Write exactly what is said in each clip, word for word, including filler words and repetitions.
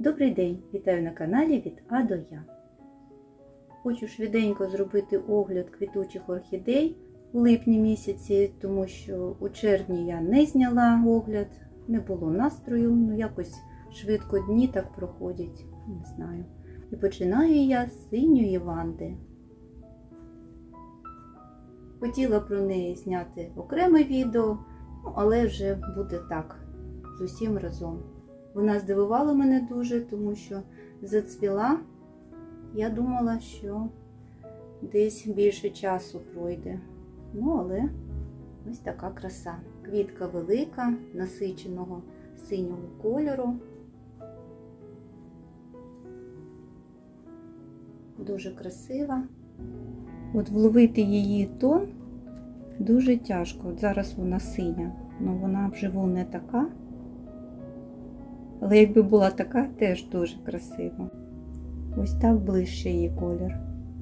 Добрий день! Вітаю на каналі від А до Я. Хочу швиденько зробити огляд квітучих орхідей у липні місяці, тому що у червні я не зняла огляд, не було настрою, ну якось швидко дні так проходять, не знаю. І починаю я з синьої ванди. Хотіла про неї зняти окреме відео, ну, але вже буде так, з усім разом. Вона здивувала мене дуже, тому що зацвіла. Я думала, що десь більше часу пройде. Ну, але ось така краса. Квітка велика, насиченого синього кольору. Дуже красива. От вловити її тон дуже тяжко. От зараз вона синя, але вона вживу не така. Але якби була така, теж дуже красиво. Ось так ближче її колір.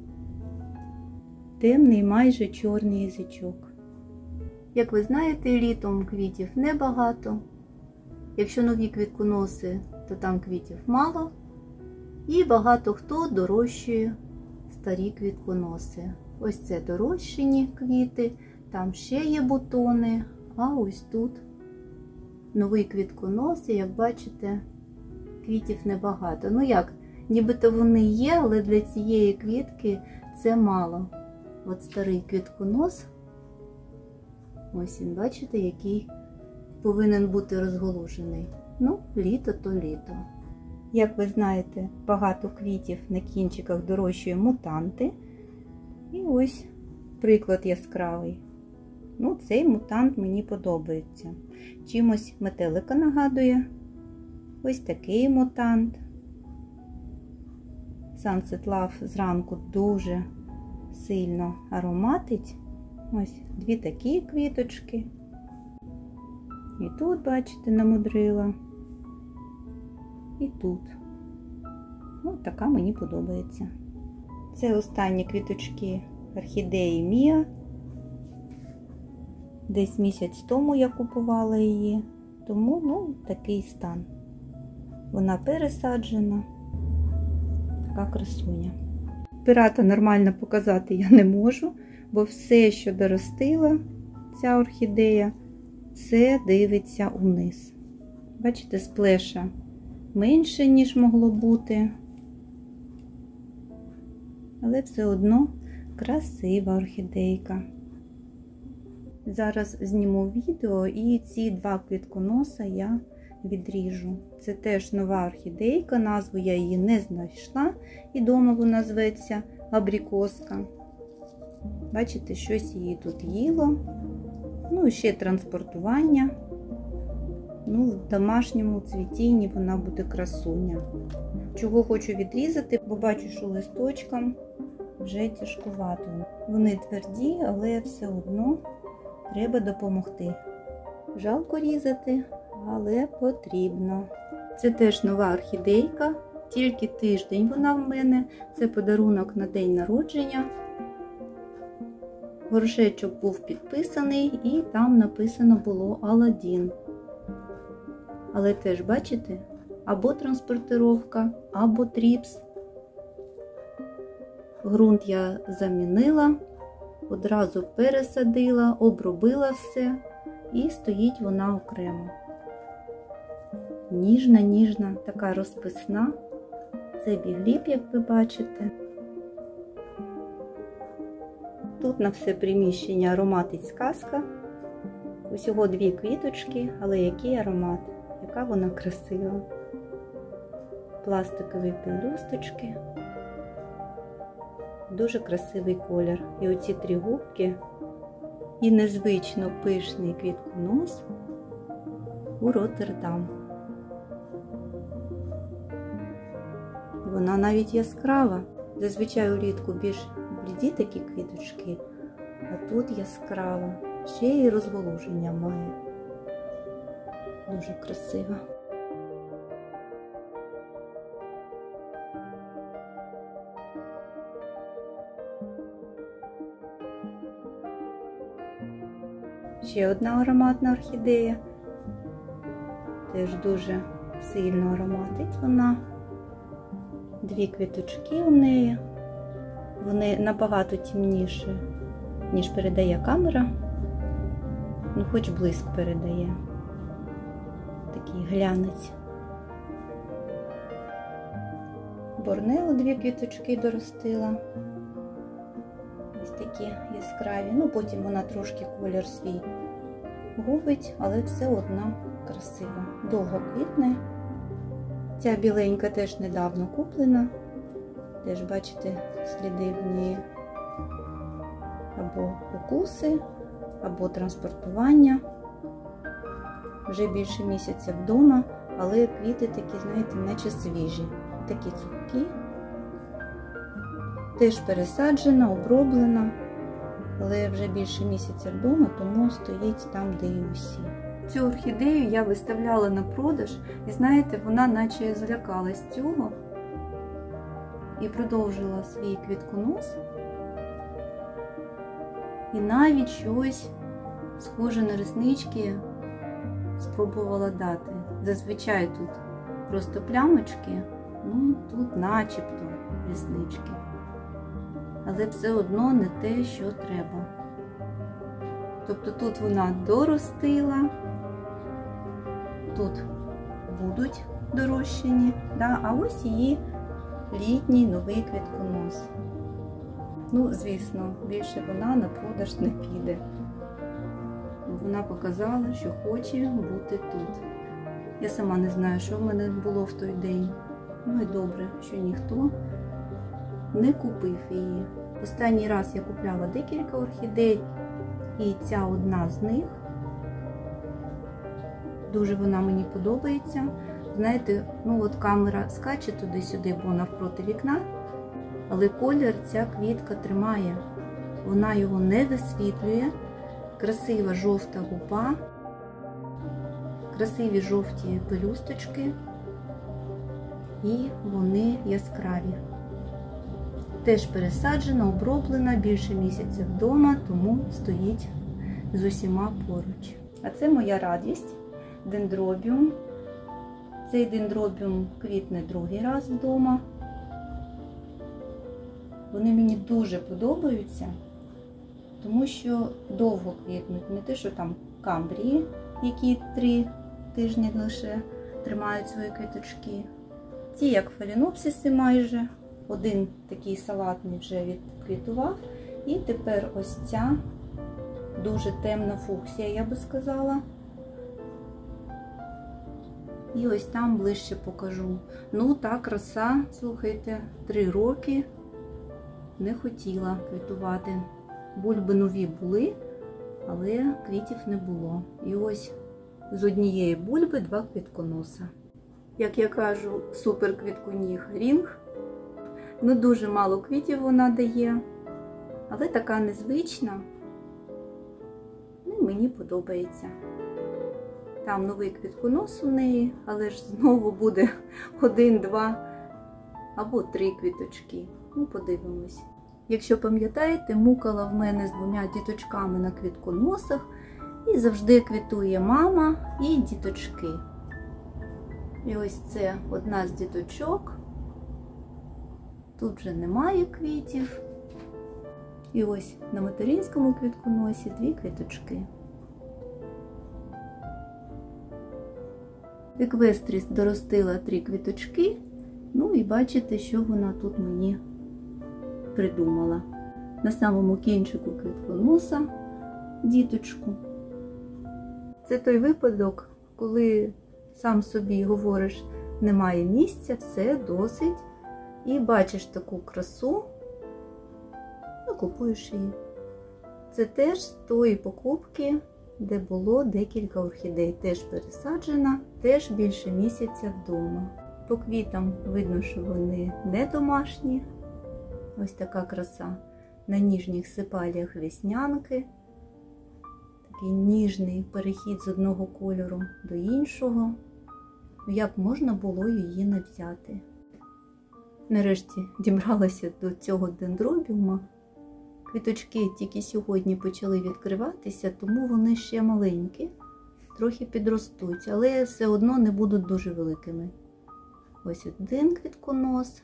Темний, майже чорний язичок. Як ви знаєте, літом квітів небагато. Якщо нові квітконоси, то там квітів мало. І багато хто дорощує старі квітконоси. Ось це дорощені квіти, там ще є бутони, а ось тут новий квітконос, і, як бачите, квітів небагато. Ну як, нібито вони є, але для цієї квітки це мало. От старий квітконос, ось він, бачите, який повинен бути розголужений. Ну, літо то літо. Як ви знаєте, багато квітів на кінчиках дорощує мутанти. І ось приклад яскравий. Ну, цей мутант мені подобається. Чимось метелика нагадує. Ось такий мутант. Sunset Love зранку дуже сильно ароматить. Ось дві такі квіточки. І тут, бачите, намудрила. І тут. Ось така мені подобається. Це останні квіточки орхідеї Міа. Десь місяць тому я купувала її, тому, ну, такий стан. Вона пересаджена, така красуня. Пірата нормально показати я не можу, бо все, що доростила ця орхідея, все дивиться униз. Бачите, сплеша менше, ніж могло бути, але все одно красива орхідейка. Зараз зніму відео і ці два квітконоса я відріжу. Це теж нова орхідейка, назву я її не знайшла. І дома вона зветься абрикоска. Бачите, щось її тут їло. Ну і ще транспортування. Ну, в домашньому цвітінні вона буде красуня. Чого хочу відрізати, бо бачу, що листочкам вже тяжкувато. Вони тверді, але все одно треба допомогти. Жалко різати, але потрібно. Це теж нова орхідейка, тільки тиждень вона в мене. Це подарунок на день народження. Горшечок був підписаний і там написано було Аладдін. Але теж, бачите, або транспортировка, або тріпс. Ґрунт я замінила. Одразу пересадила, обробила все і стоїть вона окремо. Ніжна, ніжна, така розписна. Це бігліп, як ви бачите. Тут на все приміщення ароматить сказка. Усього дві квіточки, але який аромат, яка вона красива. Пластикові пелюсточки. Дуже красивий колір. І оці три губки, і незвично пишний квітконос у Роттердам. Вона навіть яскрава. Зазвичай улітку більш бліді такі квіточки, а тут яскрава. Ще й розголуження має. Дуже красива. Ще одна ароматна орхідея. Теж дуже сильно ароматить вона. Дві квіточки у неї. Вони набагато темніші, ніж передає камера. Ну, хоч блиск передає. Такий глянець. Борнео дві квіточки доростила. Ось такі яскраві. Ну, потім вона трошки колір свій губить, але все одно красиво. Довго квітне. Ця біленька теж недавно куплена. Теж, бачите, сліди в неї. Або укуси, або транспортування. Вже більше місяця вдома, але квіти такі, знаєте, наче свіжі. Такі цупкі. Теж пересаджена, оброблена, але вже більше місяця вдома, тому стоїть там, де і усі. Цю орхідею я виставляла на продаж, і знаєте, вона наче злякалась цього і продовжила свій квітконос. І навіть щось схоже на реснички спробувала дати. Зазвичай тут просто плямочки, ну тут начебто реснички. Але все одно не те, що треба. Тобто тут вона доростила, тут будуть дорощені, да? А ось її літній новий квітконос. Ну, звісно, більше вона на продаж не піде. Вона показала, що хоче бути тут. Я сама не знаю, що в мене було в той день. Ну і добре, що ніхто не купив її. Останній раз я купляла декілька орхідей, і ця одна з них. Дуже вона мені подобається. Знаєте, ну от камера скаче туди-сюди, бо навпроти вікна, але колір ця квітка тримає. Вона його не висвітлює. Красива жовта губа, красиві жовті пелюсточки, і вони яскраві. Теж пересаджена, оброблена, більше місяця вдома, тому стоїть з усіма поруч. А це моя радість, дендробіум. Цей дендробіум квітне другий раз вдома. Вони мені дуже подобаються, тому що довго квітнуть, не те, що там камбрії, які три тижні лише тримають свої квіточки. Ці як фалінопсиси майже. Один такий салатний вже відквітував. І тепер ось ця дуже темна фуксія, я би сказала. І ось там ближче покажу. Ну, та краса, слухайте, три роки не хотіла квітувати. Бульби нові були, але квітів не було. І ось з однієї бульби два квітконоса. Як я кажу, супер квітконіг рінг. Ну, дуже мало квітів вона дає, але така незвична. Ну, і мені подобається. Там новий квітконос у неї, але ж знову буде один, два або три квіточки. Ну, подивимось. Якщо пам'ятаєте, мукала в мене з двома діточками на квітконосах, і завжди квітує мама і діточки. І ось це одна з діточок. Тут вже немає квітів. І ось на материнському квітконосі дві квіточки. Еквестріс доростила три квіточки. Ну і бачите, що вона тут мені придумала. На самому кінчику квітконоса діточку. Це той випадок, коли сам собі говориш, немає місця, все, досить. І бачиш таку красу, і купуєш її. Це теж з тої покупки, де було декілька орхідей. Теж пересаджена, теж більше місяця вдома. По квітам видно, що вони не домашні. Ось така краса. На ніжніх сепаліях веснянки. Такий ніжний перехід з одного кольору до іншого. Як можна було її не взяти? Нарешті дібралася до цього дендробіума. Квіточки тільки сьогодні почали відкриватися, тому вони ще маленькі. трохи підростуть, але все одно не будуть дуже великими. Ось один квітконос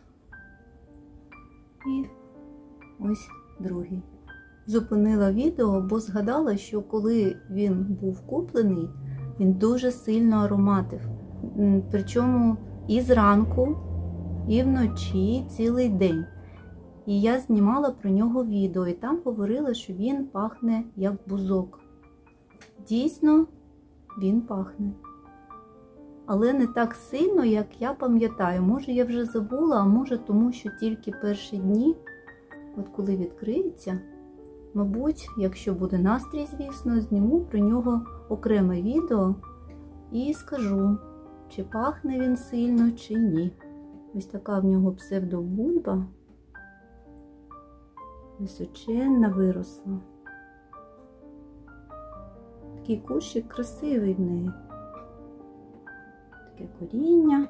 і ось другий. Зупинила відео, бо згадала, що коли він був куплений, він дуже сильно ароматив. Причому і зранку, і вночі, і цілий день. І я знімала про нього відео, і там говорила, що він пахне як бузок. Дійсно, він пахне. Але не так сильно, як я пам'ятаю. Може, я вже забула, а може тому, що тільки перші дні, от коли відкриється, мабуть, якщо буде настрій, звісно, зніму про нього окреме відео і скажу, чи пахне він сильно, чи ні. Ось така в нього псевдобульба. Височенна виросла. Такий кущик красивий в неї. Таке коріння.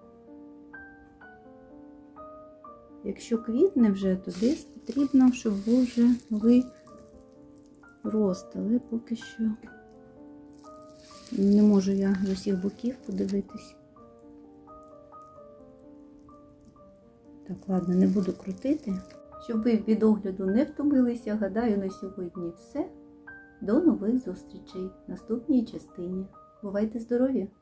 Якщо квітне вже, то десь потрібно, щоб був вже новий рост, але поки що не можу я з усіх боків подивитись. Так, ладно, не буду крутити. Щоб ви від огляду не втомилися, гадаю, на сьогодні все. До нових зустрічей в наступній частині. Бувайте здорові!